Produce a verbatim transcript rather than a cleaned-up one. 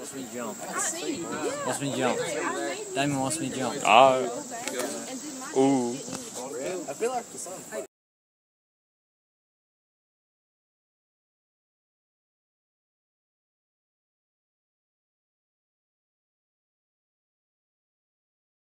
wants me to jump. Wants me to jump. Damon wants me to jump. Ah. Ooh. I feel like the sun.